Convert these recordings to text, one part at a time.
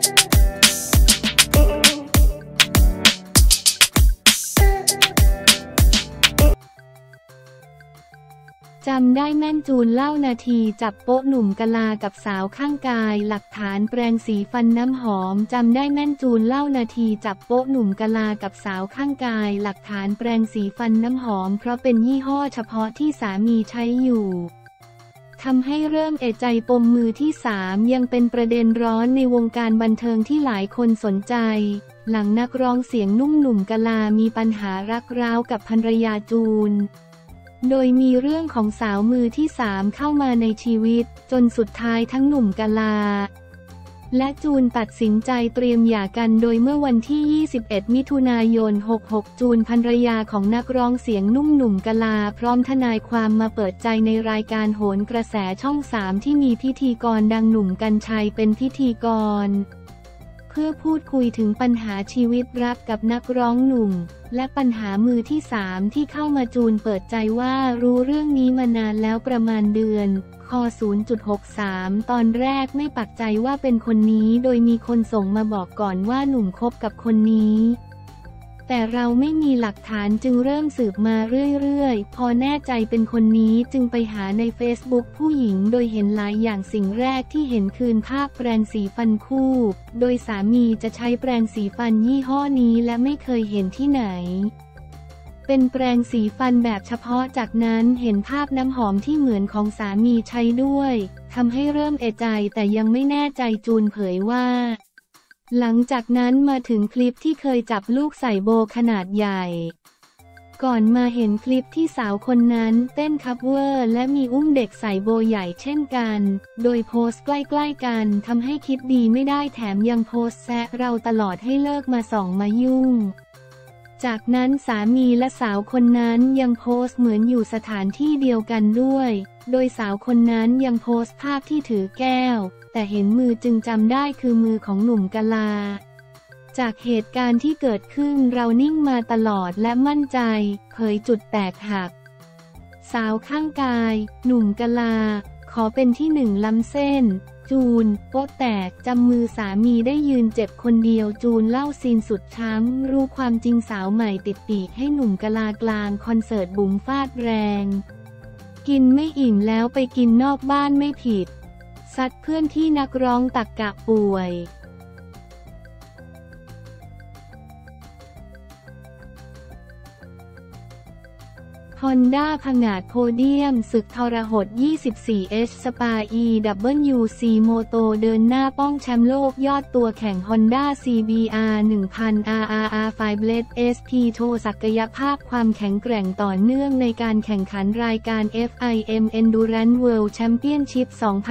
จำได้แม่นจูนเล่านาทีจับโป๊ะหนุ่มกะลากับสาวข้างกายหลักฐานแปรงสีฟันน้ำหอมจำได้แม่นจูนเล่านาทีจับโป๊ะหนุ่มกะลากับสาวข้างกายหลักฐานแปรงสีฟันน้ำหอมเพราะเป็นยี่ห้อเฉพาะที่สามีใช้อยู่ทำให้เริ่มเอะใจปมมือที่3ยังเป็นประเด็นร้อนในวงการบันเทิงที่หลายคนสนใจหลังนักร้องเสียงนุ่มหนุ่มกะลามีปัญหารักร้าวกับภรรยาจูนโดยมีเรื่องของสาวมือที่3เข้ามาในชีวิตจนสุดท้ายทั้งหนุ่มกะลาและจูนตัดสินใจเตรียมหย่ากันโดยเมื่อวันที่21มิถุนายน66จูนภรรยาของนักร้องเสียงนุ่มหนุ่มกะลาพร้อมทนายความมาเปิดใจในรายการโหนกระแสช่อง3ที่มีพิธีกรดังหนุ่มกรรชัยเป็นพิธีกรเพื่อพูดคุยถึงปัญหาชีวิตรักกับนักร้องหนุ่มและปัญหามือที่3ที่เข้ามาจูนเปิดใจว่ารู้เรื่องนี้มานานแล้วประมาณเดือนค.0.63 ตอนแรกไม่ปักใจว่าเป็นคนนี้โดยมีคนส่งมาบอกก่อนว่าหนุ่มคบกับคนนี้แต่เราไม่มีหลักฐานจึงเริ่มสืบมาเรื่อยๆพอแน่ใจเป็นคนนี้จึงไปหาใน Facebook ผู้หญิงโดยเห็นหลายอย่างสิ่งแรกที่เห็นคืนภาพแปรงสีฟันคู่โดยสามีจะใช้แปรงสีฟันยี่ห้อนี้และไม่เคยเห็นที่ไหนเป็นแปรงสีฟันแบบเฉพาะจากนั้นเห็นภาพน้ำหอมที่เหมือนของสามีใช้ด้วยทำให้เริ่มเอะใจแต่ยังไม่แน่ใจจูนเผยว่าหลังจากนั้นมาถึงคลิปที่เคยจับลูกใส่โบขนาดใหญ่ก่อนมาเห็นคลิปที่สาวคนนั้นเต้นคัฟเวอร์และมีอุ้มเด็กใส่โบใหญ่เช่นกันโดยโพสต์ใกล้ๆกันทำให้คิดดีไม่ได้แถมยังโพสต์แซะเราตลอดให้เลิกมาส่องมายุ่งจากนั้นสามีและสาวคนนั้นยังโพสต์เหมือนอยู่สถานที่เดียวกันด้วยโดยสาวคนนั้นยังโพสต์ภาพที่ถือแก้วแต่เห็นมือจึงจำได้คือมือของหนุ่มกะลาจากเหตุการณ์ที่เกิดขึ้นเรานิ่งมาตลอดและมั่นใจเผยจุดแตกหักสาวข้างกายหนุ่มกะลาขอเป็นที่1ล้ำเส้นจูนโป๊ะแตกจำมือสามีได้ยืนเจ็บคนเดียวจูนเล่าซีนสุดช้ำรู้ความจริงสาวใหม่ติดปีกให้หนุ่มกะลากลางคอนเสิร์ตบุ๋มฟาดแรงกินไม่อิ่มแล้วไปกินนอกบ้านไม่ผิดซัดเพื่อนที่นักร้องตักกะป่วยฮอนด้าผงาดโพเดียมศึกทรหด 24H สปา EWC โมโตเดินหน้าป้องแชมป์โลกยอดตัวแข่ง Honda CBR 1000 RRR 5 SP โชว์ศักยภาพความแข็งแกร่งต่อเนื่องในการแข่งขันรายการ FIM Endurance World Championship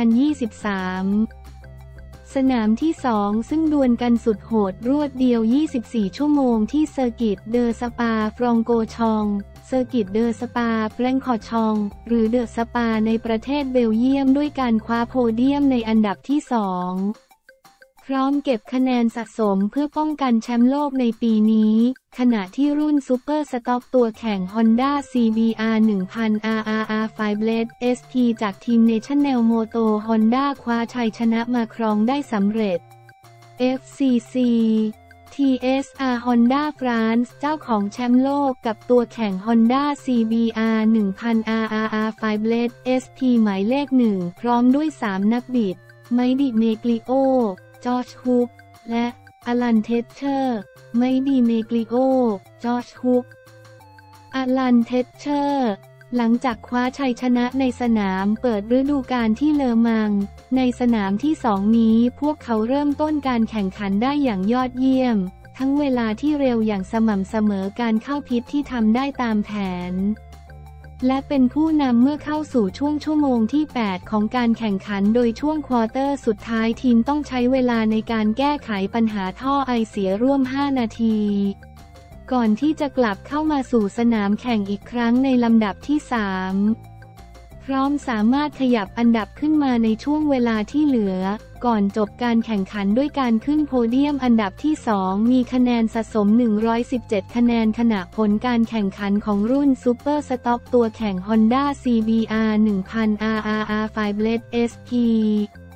2023 สนามที่2ซึ่งดวลกันสุดโหดรวดเดียว24ชั่วโมงที่เซอร์กิตเดอสปาฟรองโกชองเซอร์กิตเดอสปาแฟรงคอร์ชองหรือเดอสปาในประเทศเบลเยียมด้วยการคว้าโพเดียมในอันดับที่2พร้อมเก็บคะแนนสะสมเพื่อป้องกันแชมป์โลกในปีนี้ขณะที่รุ่นซูเปอร์สต็อกตัวแข่ง Honda CBR 1000 RRR 5 SP จากทีม National Moto Honda คว้าชัยชนะมาครองได้สำเร็จ FCC TSR Honda France เจ้าของแชมป์โลกกับตัวแข่ง Honda CBR 1000 RRR 5 SP หมายเลข1พร้อมด้วย3นักบิดไมดิเมกลิโอจอร์จฮุกและอลันเทชเชอร์ไมดิเมกลิโอจอร์จฮุกอลันเทชเชอร์หลังจากคว้าชัยชนะในสนามเปิดฤดูกาลที่เลอมังในสนามที่2นี้พวกเขาเริ่มต้นการแข่งขันได้อย่างยอดเยี่ยมทั้งเวลาที่เร็วอย่างสม่ำเสมอการเข้าพิษที่ทำได้ตามแผนและเป็นผู้นำเมื่อเข้าสู่ช่วงชั่วโมงที่8ของการแข่งขันโดยช่วงควอเตอร์สุดท้ายทีมต้องใช้เวลาในการแก้ไขปัญหาท่อไอเสียร่วม5นาทีก่อนที่จะกลับเข้ามาสู่สนามแข่งอีกครั้งในลำดับที่3พร้อมสามารถขยับอันดับขึ้นมาในช่วงเวลาที่เหลือก่อนจบการแข่งขันด้วยการขึ้นโพเดียมอันดับที่2มีคะแนนสะสม117คะแนนขณะผลการแข่งขันของรุ่นซูเปอร์สต็อกตัวแข่ง Honda CBR 1000 RRR 5 SP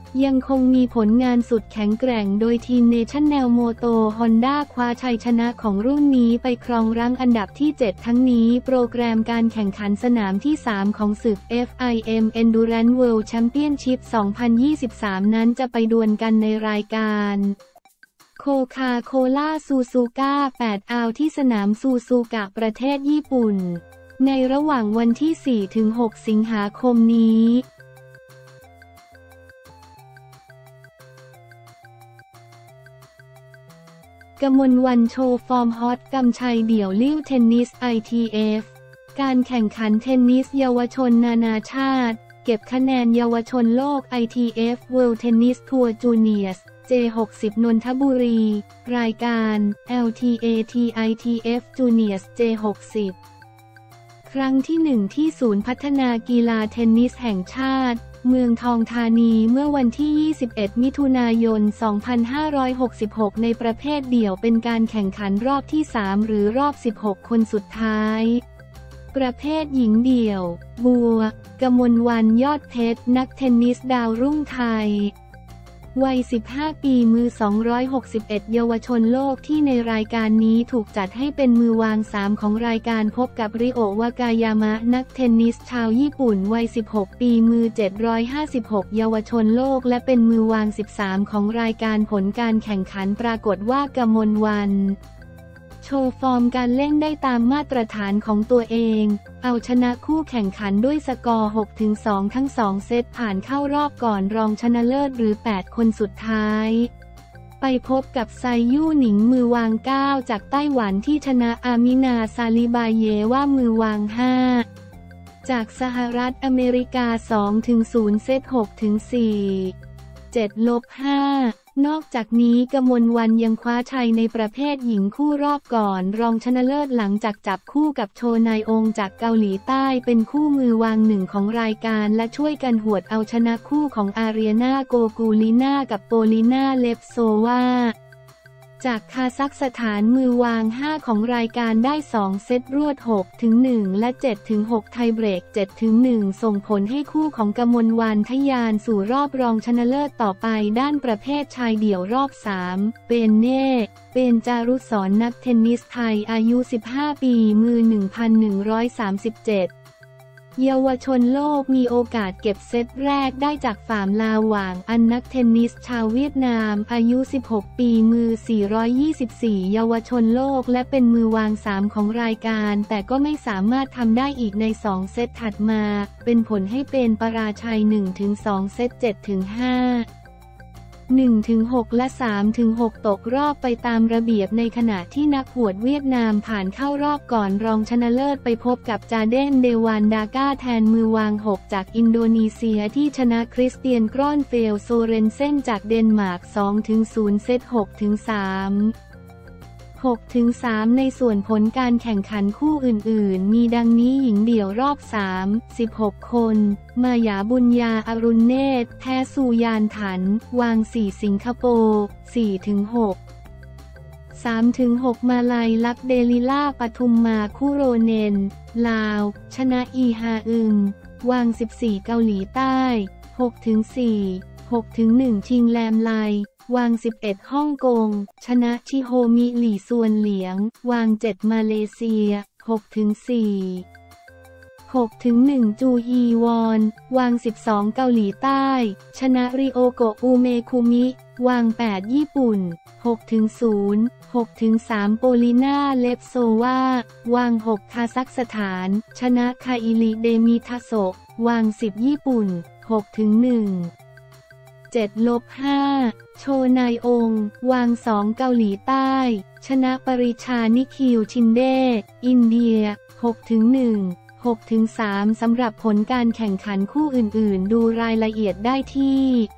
ยังคงมีผลงานสุดแข็งแกร่งโดยทีมเนชั่นแนลโมโตฮอนด้าคว้าชัยชนะของรุ่นนี้ไปครองรั้งอันดับที่ 7 ทั้งนี้โปรแกรมการแข่งขันสนามที่ 3 ของศึก FIM Endurance World Championship 2023 นั้นจะไปดวลกันในรายการโคคาโคล่าซูซูก้า8 อาวที่สนามซูซูกะประเทศญี่ปุ่นในระหว่างวันที่ 4-6 สิงหาคมนี้กมลวันโชว์ฟอร์มฮอตกำชัยเดี่ยวลิ่วเทนนิส ITF การแข่งขันเทนนิสเยาวชนนานาชาติเก็บคะแนนเยาวชนโลก ITF World Tennis Tour Juniors J60 นนทบุรีรายการ LTAT ITF Juniors J60 ครั้งที่ 1 ที่ศูนย์พัฒนากีฬาเทนนิสแห่งชาติเมืองทองธานีเมื่อวันที่ 21 มิถุนายน 2566 ในประเภทเดี่ยวเป็นการแข่งขันรอบที่ 3 หรือรอบ 16 คนสุดท้ายประเภทหญิงเดี่ยวบัวกมลวรรณยอดเพชรนักเทนนิสดาวรุ่งไทยวัย 15 ปีมือ 261 เยาวชนโลกที่ในรายการนี้ถูกจัดให้เป็นมือวาง 3 ของรายการพบกับริโอ วากายามะนักเทนนิสชาวญี่ปุ่นวัย 16 ปีมือ 756 เยาวชนโลกและเป็นมือวาง 13 ของรายการผลการแข่งขันปรากฏว่ากมลวรรณโชว์ฟอร์มการเล่นได้ตามมาตรฐานของตัวเองเอาชนะคู่แข่งขันด้วยสกอร์ 6-2 ทั้ง 2 เซตผ่านเข้ารอบก่อนรองชนะเลิศหรือ 8 คนสุดท้ายไปพบกับไซยู่หนิงมือวาง 9 จากไต้หวันที่ชนะอามินาซาลิบายเยว่ามือวาง 5 จากสหรัฐอเมริกา 2-0 เซต 6-4 7-5นอกจากนี้กมลวรรณยังคว้าชัยในประเภทหญิงคู่รอบก่อนรองชนะเลิศหลังจากจับคู่กับโชนายองจากเกาหลีใต้เป็นคู่มือวาง1ของรายการและช่วยกันหวดเอาชนะคู่ของอาเรียนาโกกูลิน่ากับโปลิน่าเลฟโซวาจากคาซัคสถานมือวาง 5 ของรายการได้ 2 เซตรวด 6-1 และ 7-6 ไทยเบรก 7-1 ส่งผลให้คู่ของกมลวรรณทะยานสู่รอบรองชนะเลิศต่อไปด้านประเภทชายเดี่ยวรอบ 3 เป็นเน่เป็นจารุศรนักเทนนิสไทยอายุ 15 ปีมือ 1,137เยาวชนโลกมีโอกาสเก็บเซตแรกได้จากฝ่ามลาหว่างอันนักเทนนิสชาวเวียดนามอายุ 16 ปีมือ 424 เยาวชนโลกและเป็นมือวาง 3 ของรายการแต่ก็ไม่สามารถทำได้อีกใน 2 เซตถัดมาเป็นผลให้เป็นปราชัย 1-2 เซต 7-5 1-6 และ 3-6 ตกรอบไปตามระเบียบในขณะที่นักหวดเวียดนามผ่านเข้ารอบก่อนรองชนะเลิศไปพบกับจาเดนเดวานดาก้าแทนมือวาง 6 จากอินโดนีเซียที่ชนะคริสเตียนกรอนเฟลโซเรนเซนจากเดนมาร์ก 2-0 เซต 6-3 6-3 ในส่วนผลการแข่งขันคู่อื่นๆมีดังนี้หญิงเดี่ยวรอบ 3 16 คนมายาบุญญาอรุณเนตรแพ้ซูยานถันวาง 4 สิงคโปร์ 4-6 3-6 มาลัยลักเดลิล่าปทุมมาคุโรเนนลาวชนะอีฮาอึงวาง 14 เกาหลีใต้ 6-4 6-1 ชิงแลมไลวาง 11 ฮ่องกงชนะชิโฮมิหลี่ซวนเหลียงวาง 7 มาเลเซีย 6-4 6-1 จูฮีวอนวาง 12 เกาหลีใต้ชนะริโอโกะอูเมคุมิวาง 8 ญี่ปุ่น 6-0 6-3 โปลิน่าเลฟโซวาวาง 6 คาซัคสถานชนะคาอิลิเดมิทาโซะวาง 10 ญี่ปุ่น 6-1 7-5 โชนายองวาง 2 เกาหลีใต้ชนะปริชานิคิวชินเดอินเดีย 6-1 6-3 สำหรับผลการแข่งขันคู่อื่นๆดูรายละเอียดได้ที่